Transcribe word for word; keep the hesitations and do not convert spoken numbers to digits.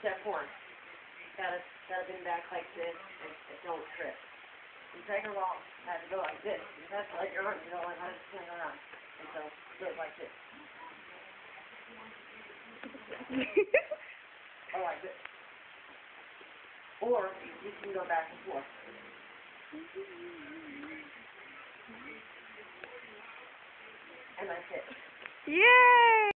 step one. Gotta, gotta bend back like this and, and don't trip. And second of all, have to go like this. You have to let your arms go and let it swing around. And so, do it like this. Or like this. Or, you can go back and forth. And that's it. Yay!